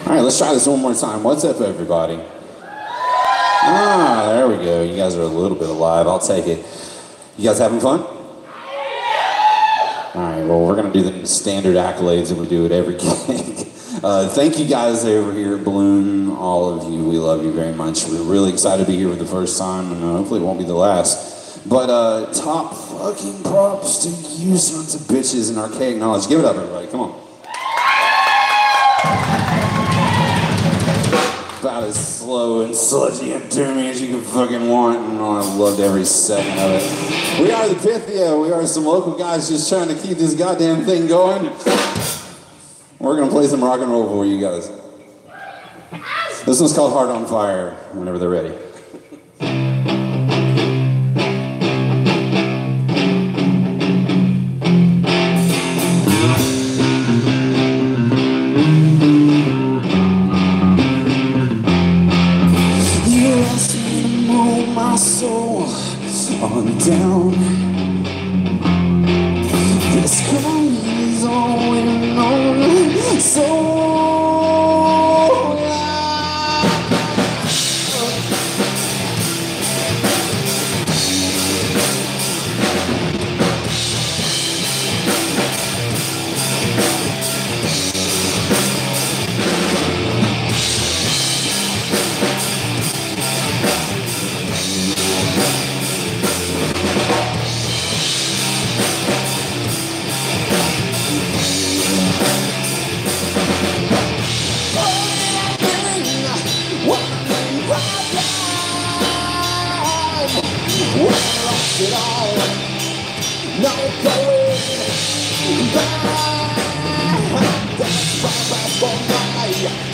All right, let's try this one more time. What's up, everybody? Ah, there we go. You guys are a little bit alive. I'll take it. You guys having fun? All right, well, we're going to do the standard accolades that we do at every gig. Thank you guys over here at Balloon, all of you. We love you very much. We're really excited to be here for the first time, and hopefully it won't be the last. But top fucking props to you sons of bitches in Archaic Knowledge. Give it up, everybody. Come on. About as slow and sludgy and doomy as you can fucking want, and I loved every second of it. We are the Pythia. We are some local guys just trying to keep this goddamn thing going. We're gonna play some rock and roll for you guys. This one's called Heart on Fire, whenever they're ready. On down. This calling is all and on. So it all, no going back. That's my for my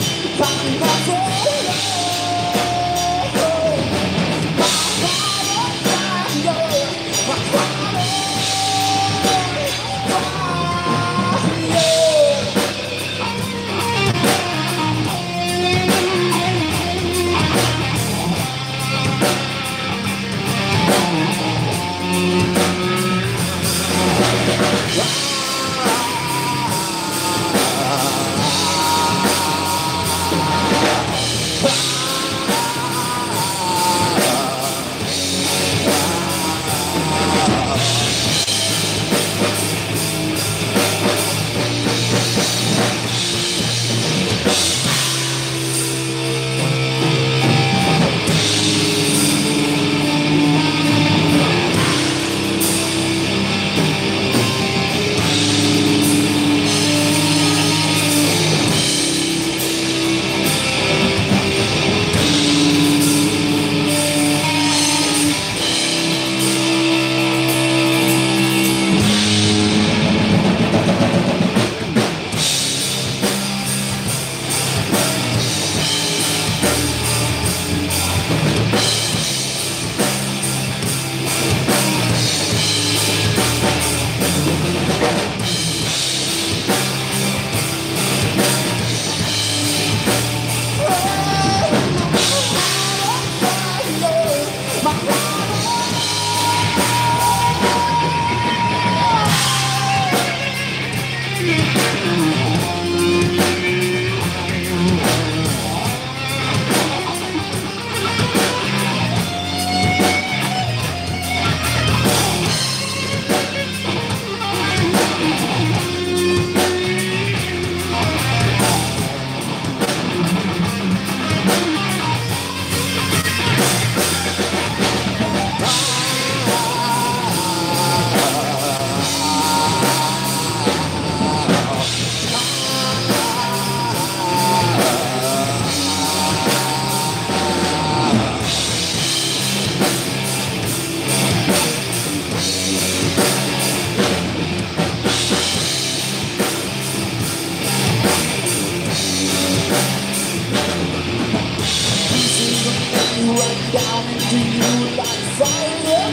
down into you like fire.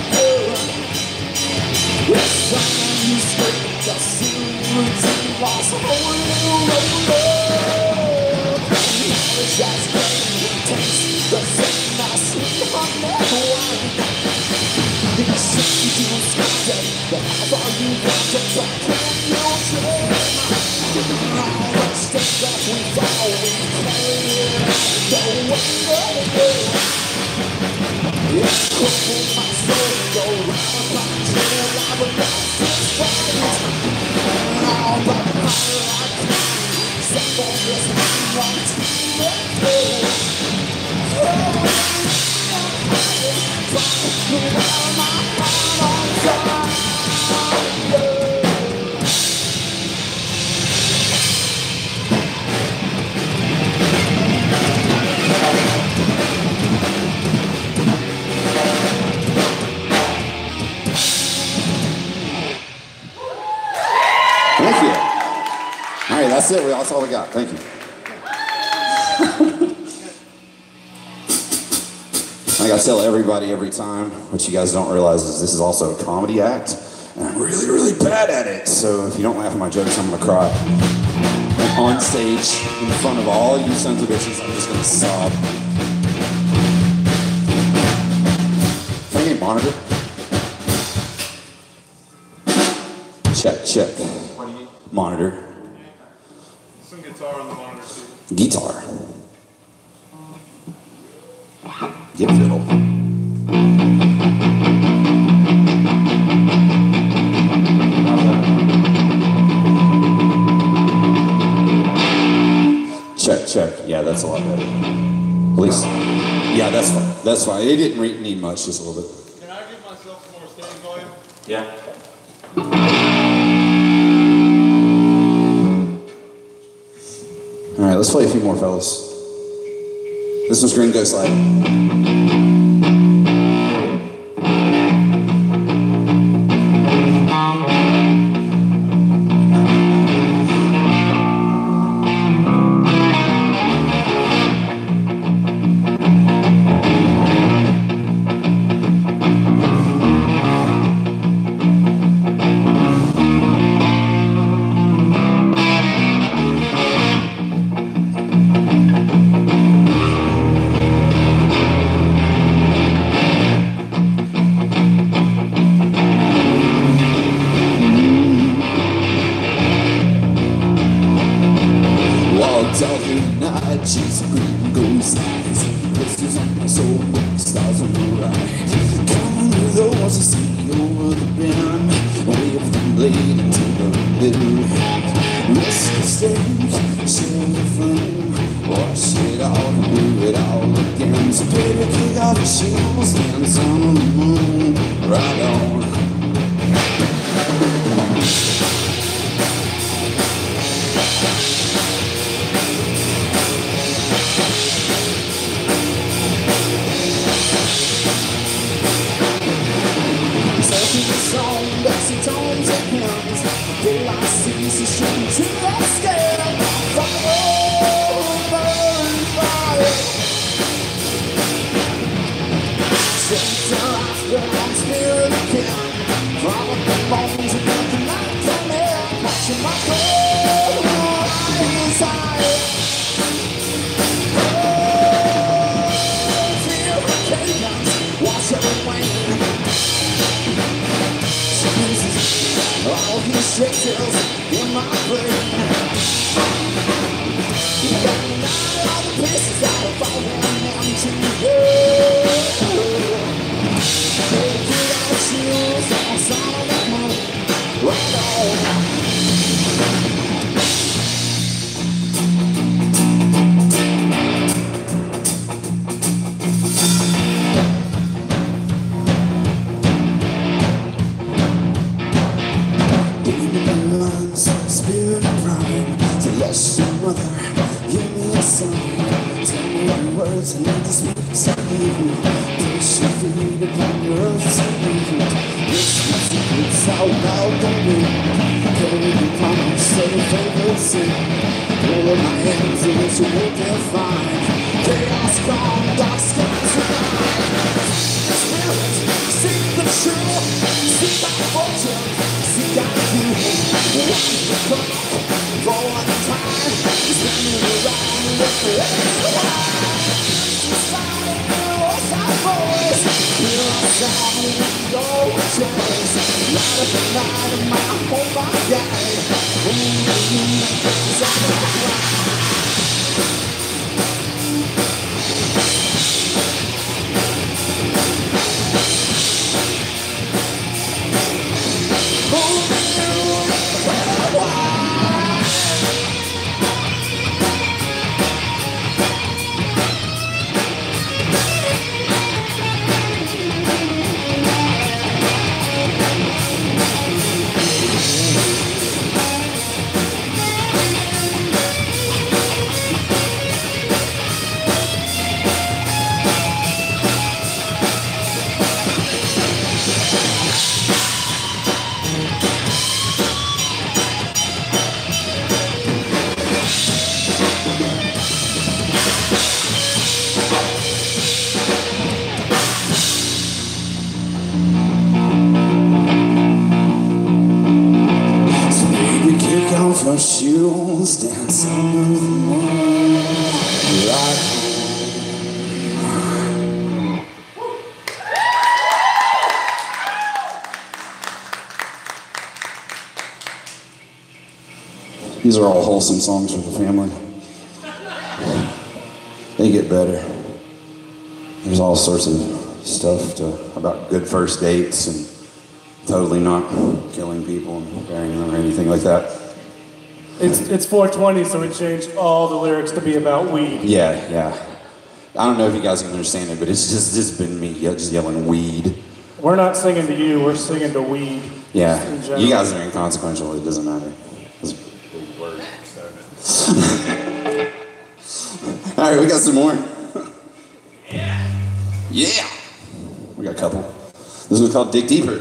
Someone you scream, the ceiling routine was holding over. Knowledge that's great, taste the same as sweet honey wine. These things you scattered, that's all you wanted, but can you dream? All the stuff that we fall, we Thank you. All right, that's it. That's all we got. Thank you. I gotta tell everybody every time, what you guys don't realize is this is also a comedy act, and I'm really, really bad at it. So if you don't laugh at my jokes, I'm gonna cry. And on stage, in front of all you sons of bitches, I'm just gonna sob. Can I get a monitor? Check, check. What do you need? Monitor. Some guitar on the monitor too. Guitar. Get fiddle. Check, check. Yeah, that's a lot better. At least. Yeah, that's fine. That's fine. It didn't need much, just a little bit. Can I give myself some more standing volume? Yeah. All right, let's play a few more, fellas. This one's Gringo Slide. Talking night, chasing Gringo Slides. Blisters on my soul, stars on the right. Coming with the ones I see over the bend. Wave them blade into the middle. Risk the stage, share the flame. Wash it all and do it all again. So baby, kick off your shoes, dance on the moon. Right on. Tones and hymns, daylight sees the stream to the scale. Fire, burn fire. Set your eyes down, spirit again. From the bones of the night come in, watching my cold desire. Feel the cadence, watch it wane. All these straight tails in my brain. You got me out all the pieces out of all them empty words. Take it out shoes on some of the moon. Right on. Spirit of pride, celestial mother, give me a song. Tell me the words I need to speak. Something place your feet upon your earth's pavement. Whisper secrets out loud the wind. Carry the promise, say your favorite sin. Hold my hands and let you will define. Chaos gone, dark skies tonight. Spirit, seek the truth, seek our fortune, seek our youth. For one time, spinning around with the Society knows our voice. Hear our sound and go choice. Light up the night of my whole body. Only you make things out of the ground. chills dance under the moonlight. These are all wholesome songs for the family. They get better. There's all sorts of stuff about good first dates and totally not killing people and burying them or anything like that. It's 420, so we changed all the lyrics to be about weed. Yeah. I don't know if you guys can understand it, but it's just been me just yelling weed. We're not singing to you, we're singing to weed. Yeah, you guys are inconsequential, it doesn't matter. It's a big word. All right, we got some more. Yeah. We got a couple. This one's called Dig Deeper.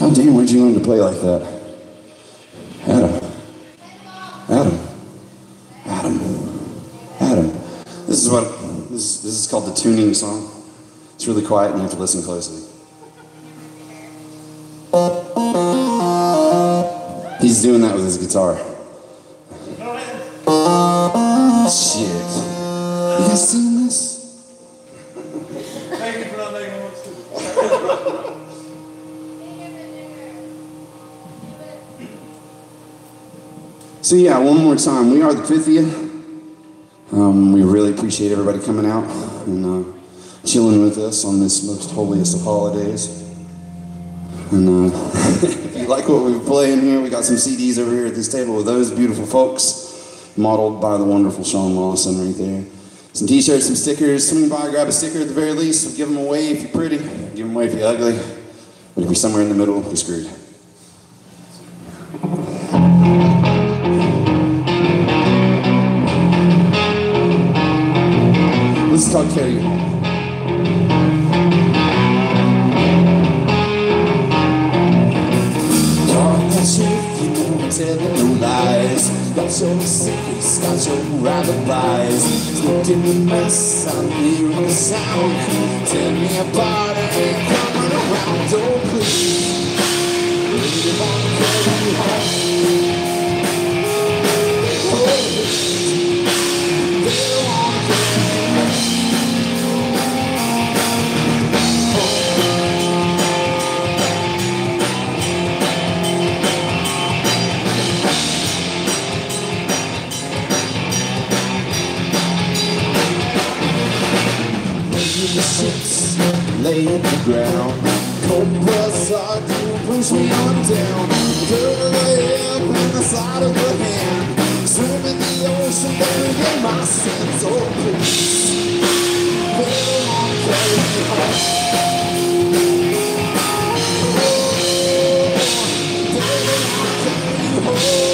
God damn, where'd you learn to play like that? Adam. This is called the tuning song. It's really quiet and you have to listen closely. He's doing that with his guitar. Shit. You guys seen this? Thank you for not making one too. So yeah, one more time. We are the Pythia. We really appreciate everybody coming out and chilling with us on this most holiest of holidays. And if you like what we're playing here, we got some CDs over here at this table with those beautiful folks, modeled by the wonderful Sean Lawson right there. Some t-shirts, some stickers. Swing by, grab a sticker at the very least. We'll give them away if you're pretty, give them away if you're ugly. But if you're somewhere in the middle, you're screwed. This is called Carry You Home. Telling no lies, got your secrets, got your alibis. Slipped in the mess, I'm hearing the sound. Tell me about it, ain't coming around. Oh please, really wanna carry you home. Oh please, really wanna carry you home. The ships lay in the ground. Cobras are to push me on down. Turn of the hip and the side of the hand. Swim in the ocean, burying my sins. Oh please, they won't carry me home. Oh, they won't carry you home.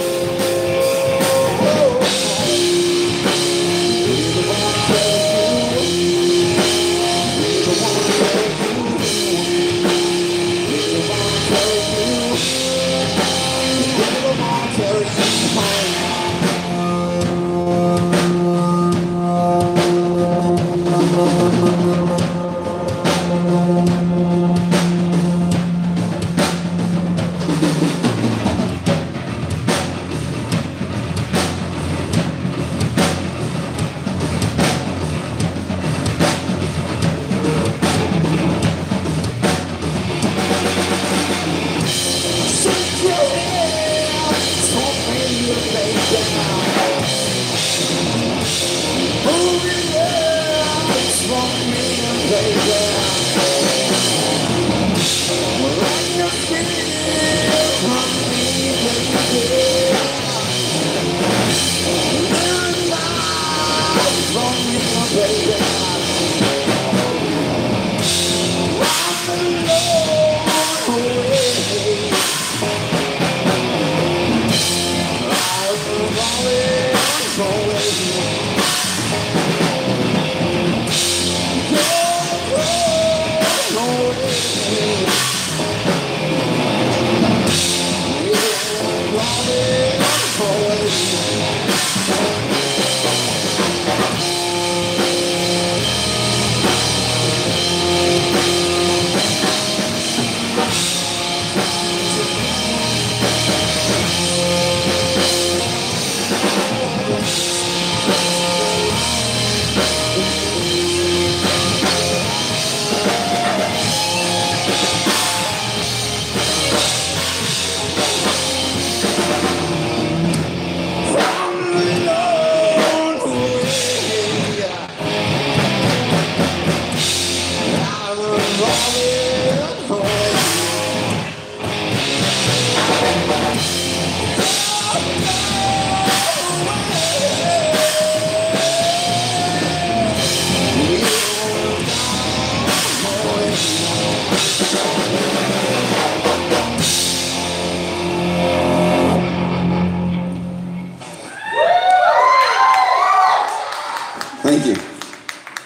Thank you.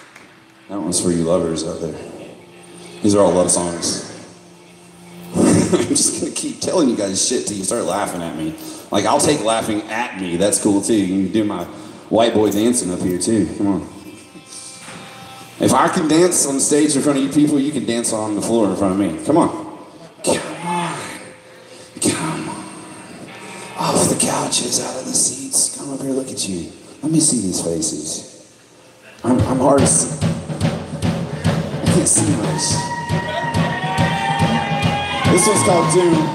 That one's for you lovers out there. These are all love songs. I'm just gonna keep telling you guys shit till you start laughing at me. Like, I'll take laughing at me. That's cool too. You can do my white boy dancing up here too. Come on. If I can dance on stage in front of you people, you can dance on the floor in front of me. Come on. Come on. Come on. Off the couches, out of the seats. Come up here, look at you. Let me see these faces. I'm hard to see. I can't see much. This one's called Doom.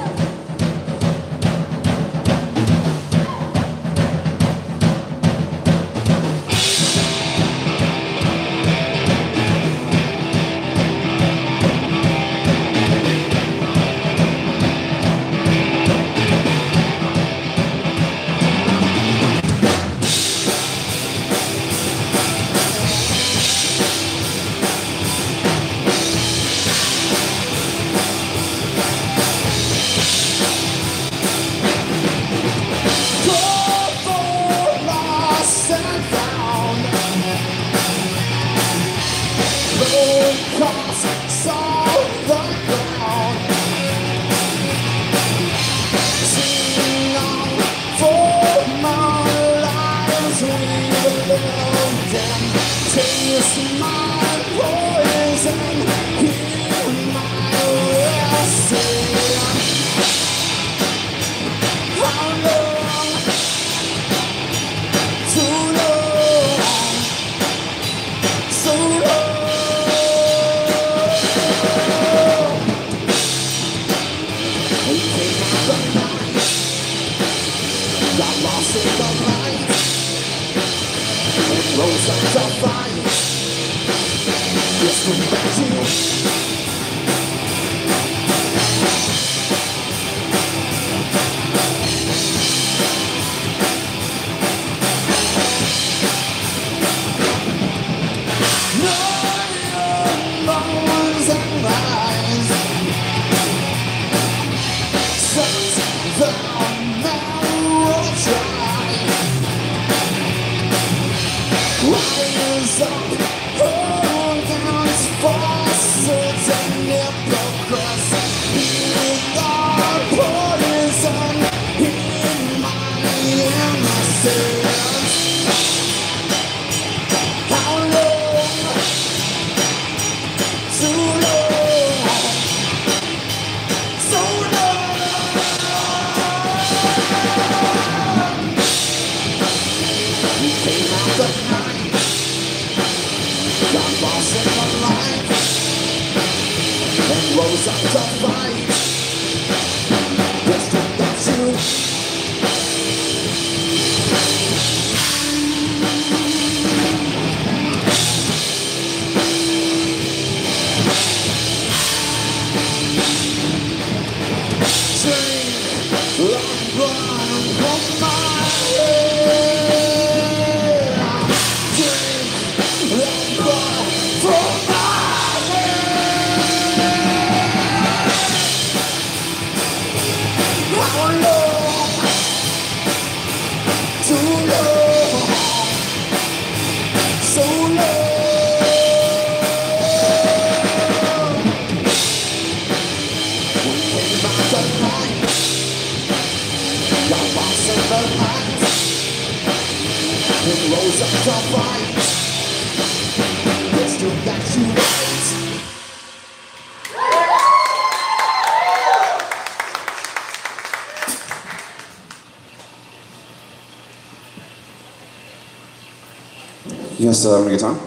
You guys still having a good time?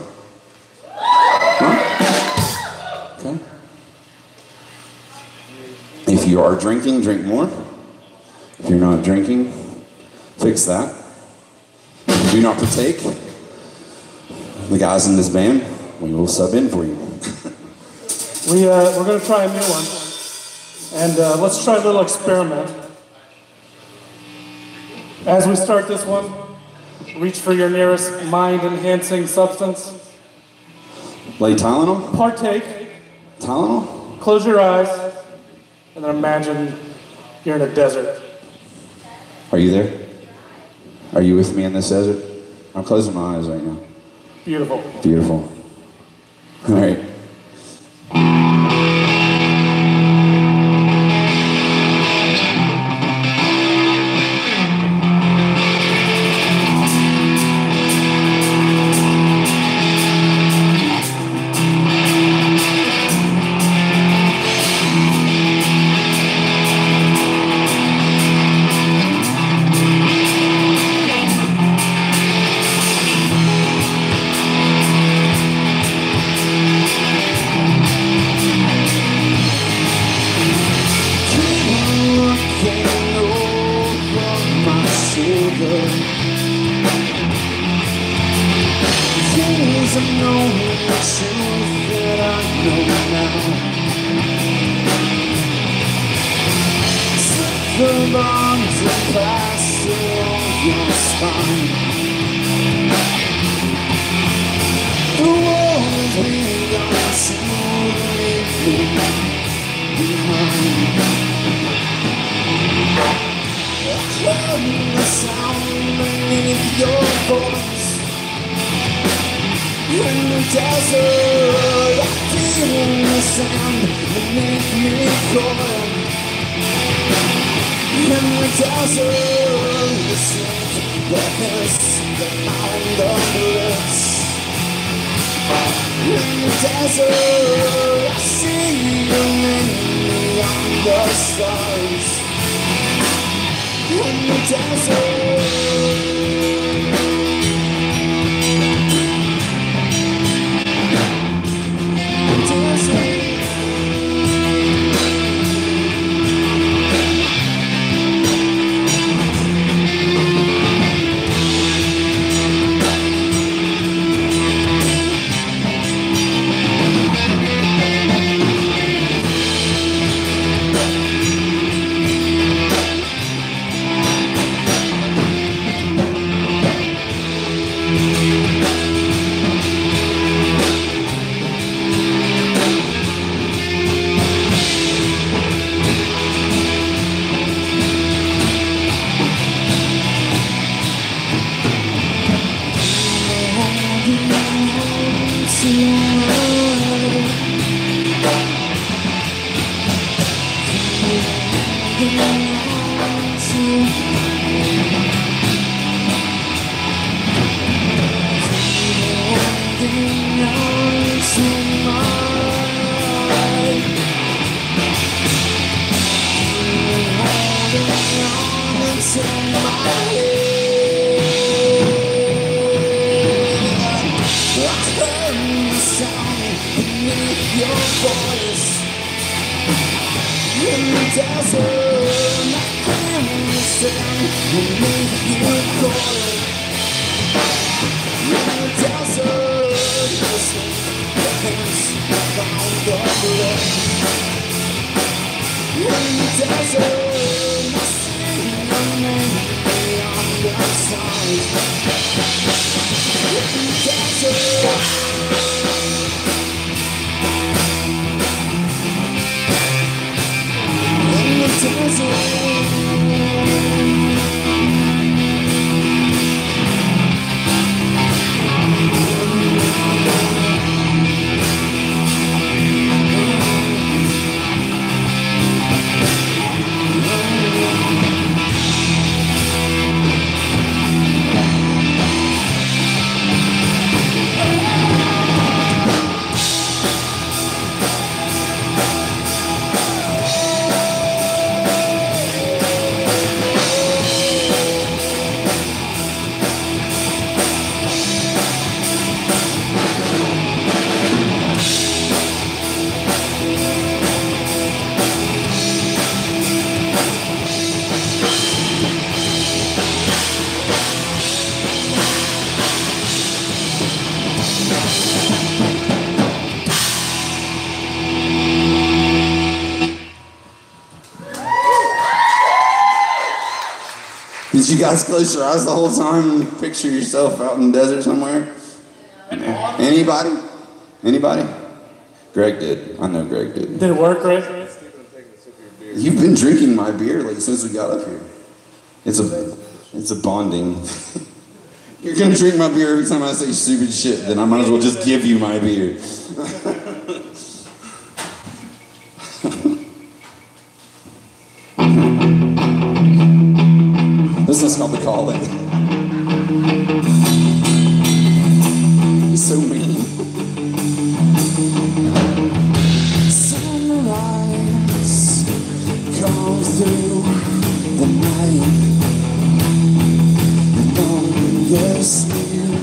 Huh? Okay. If you are drinking, drink more. If you're not drinking, fix that. Do not partake. The guys in this band, we will sub in for you. We're going to try a new one. And let's try a little experiment. As we start this one, reach for your nearest mind-enhancing substance. Lay Tylenol? Partake. Tylenol? Close your eyes. And then imagine you're in a desert. Are you there? Are you with me in this desert? I'm closing my eyes right now. Beautiful. Beautiful. All right. 'cause I know the truth that I know now. Slip the bombs and plaster on your spine. The world we don't see behind. I heard the sound beneath your voice. In the desert, I feel the sand beneath me coil. In the desert, the sleep, the hiss, the sound of bliss. In the desert, I see you beyond the stars. In the desert. Did you guys close your eyes the whole time and picture yourself out in the desert somewhere? Anybody? Anybody? Greg did. I know Greg did. Did it work, Greg? You've been drinking my beer like since we got up here. It's a bonding. You're gonna drink my beer every time I say stupid shit, then I might as well just give you my beer. This is called The Calling. He's so mean. Sunrise comes through the night. The longest sleep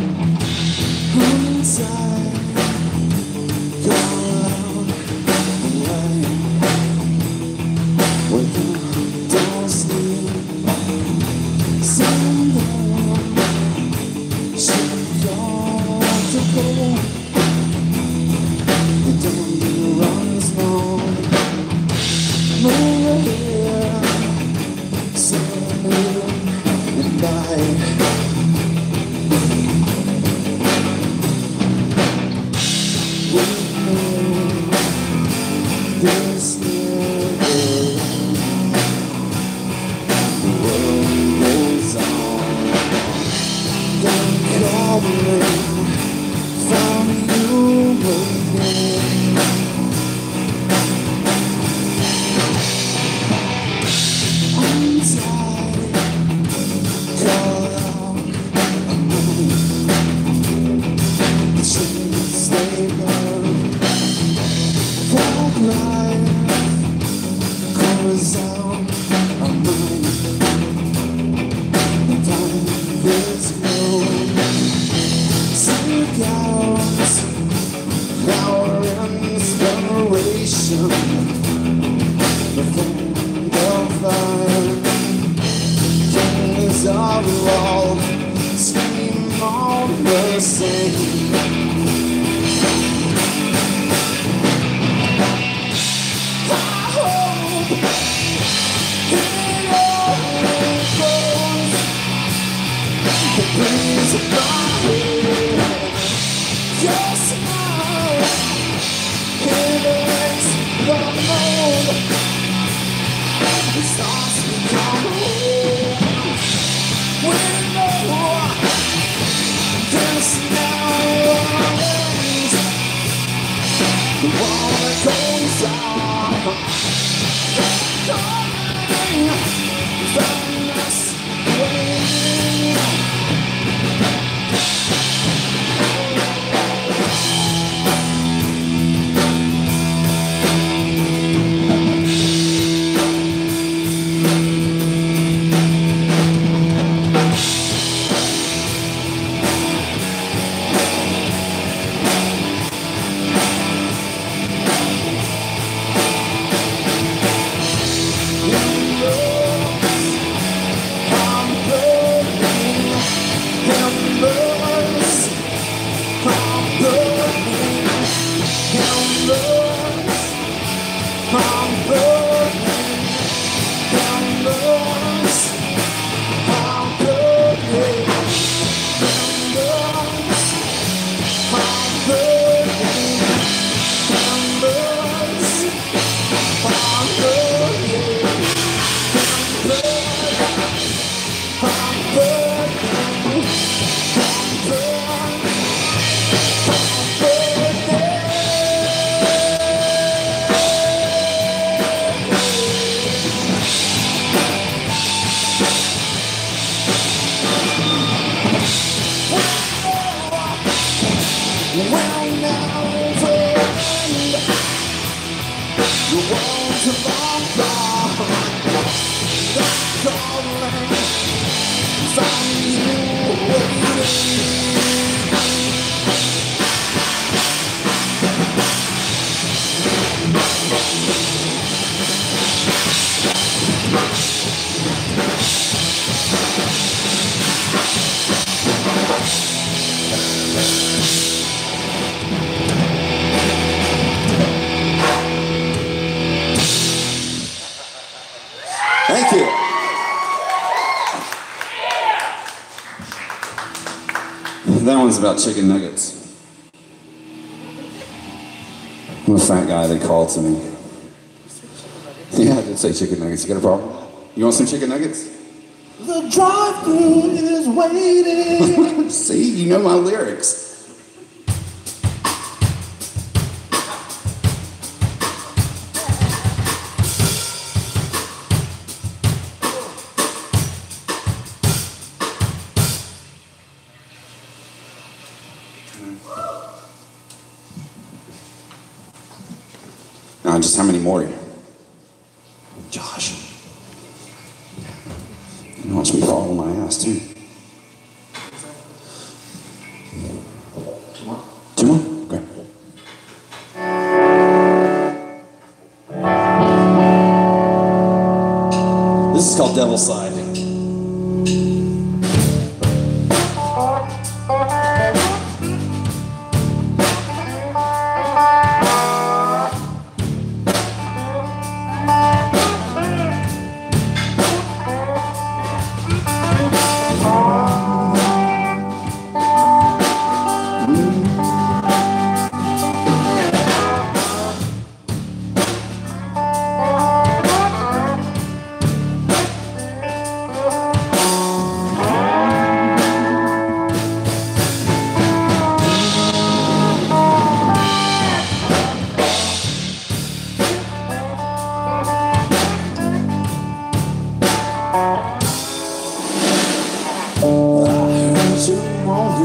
inside. Go out the light. Wake up, don't sleep. Someone should go to Thank you. That one's about chicken nuggets. I'm a fat guy, they called to me. Yeah, I did say chicken nuggets. You got a problem? You want some chicken nuggets? The drive-thru is waiting. See, you know my lyrics. Now, just how many more? Josh. He wants me to fall on my ass, too. Two more? Two more? Okay. This is called Devil's Side.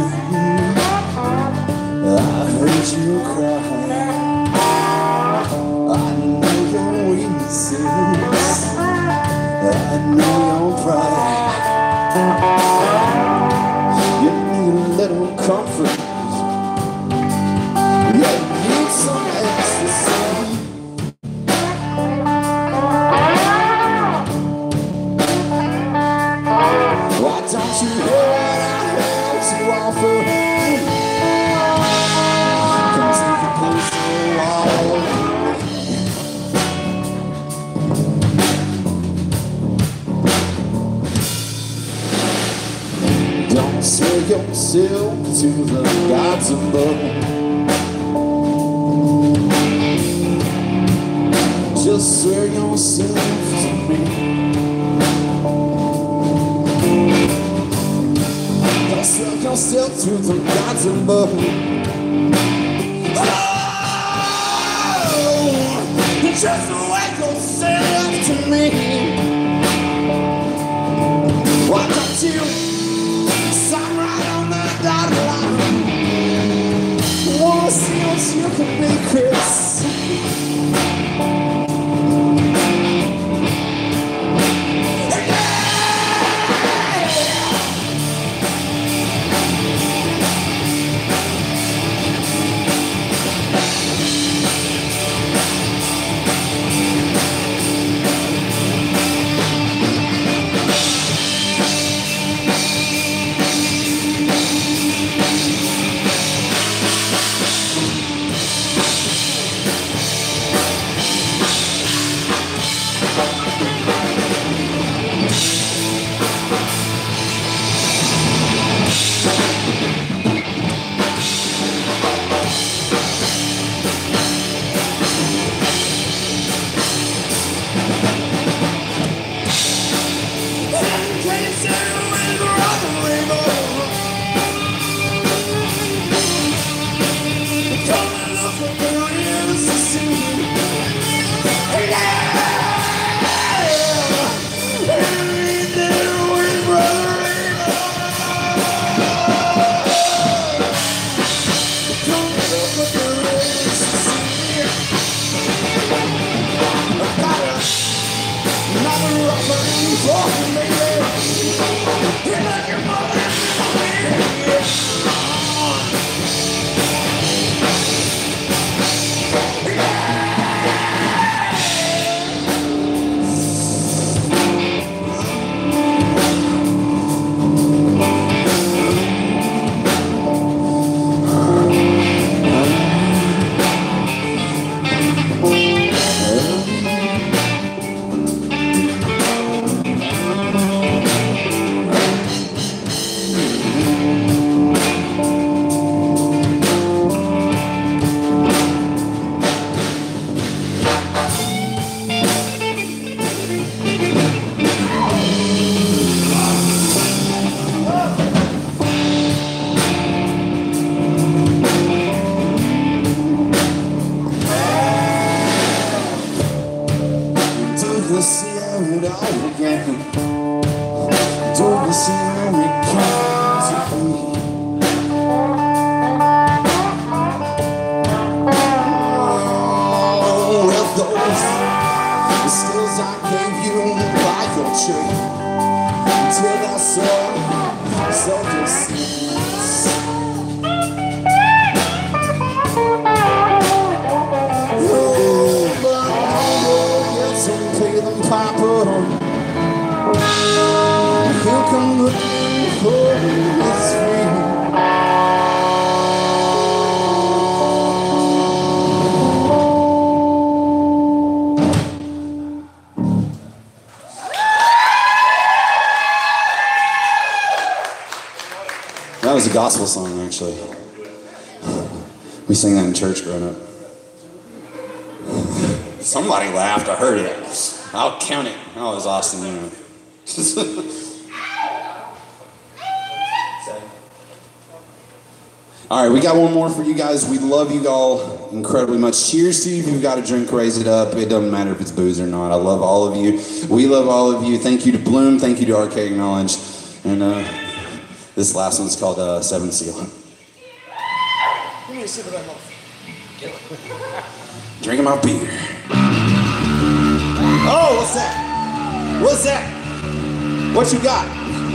I heard you cry. I know your weaknesses. I know your pride. You need a little comfort. You need some ecstasy. Why don't you hear what I have to offer? Come take a closer walk. Don't swear yourself to the gods above. Just swear yourself to me. Swear yourself to the gods above. Oh, just swear yourself to me. Why don't you sign right on the dotted line? Wanna see what you can be, Chris? That was a gospel song, actually. We sang that in church growing up. Somebody laughed, I heard it. I'll count it. Oh, it was Austin, you know. All right, we got one more for you guys. We love you all incredibly much. Cheers to you. If you've got a drink, raise it up. It doesn't matter if it's booze or not. I love all of you. We love all of you. Thank you to Bloom. Thank you to Archaic Knowledge. And This last one's called Seven Seal. Give me a sip of that motherfucker. Drinking my beer. Oh, what's that? What's that? What you got?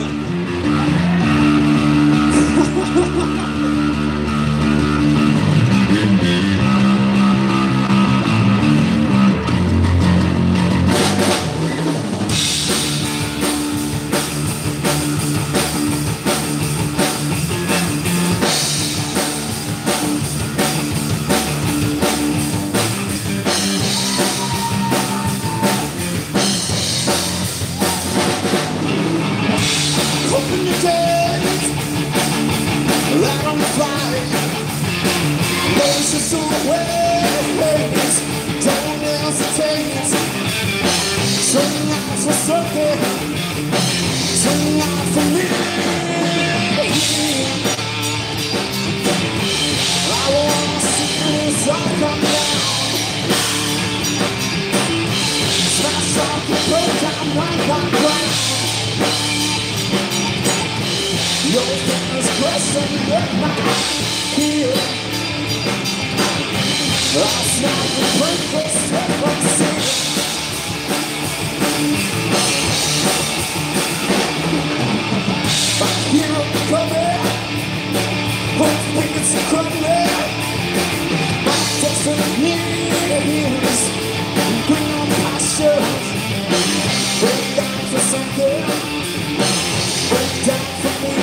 Open the gates, light on fire. Roses ways, don't hesitate. Turn out for something, turn out for me. I wanna see this all come down. Smash off the break down, right. Your fingers pressing at my heel. I'll snap the breakfast step on seal. I hear it coming, hoping it's coming. My destiny is green on pastures. Break down for something, break down for me.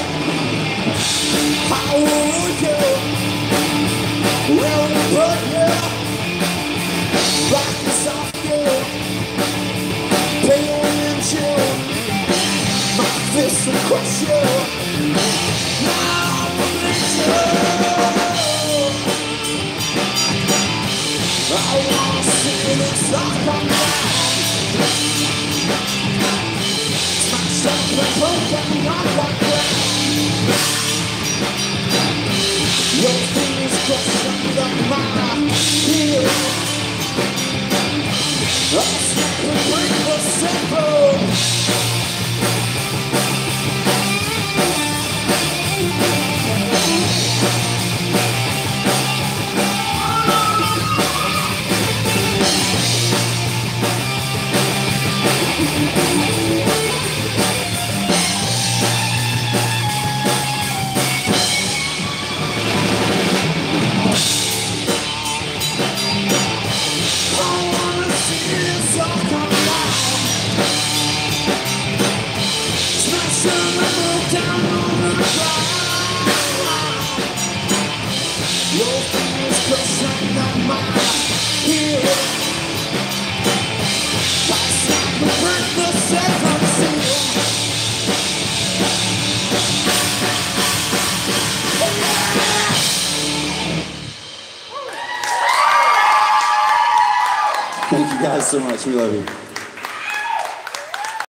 How will you? Where will you put you? Rock the soft girl, pale and chill. My fists will crush you. Now I'm with you. I wanna see this all come down. Smash up the broken rock like that. Your fingers crossed under my heel. I'll snap and break the simple. Your fingers crossing on my heel. I snap and break the seven seal. Thank you guys so much. We love you.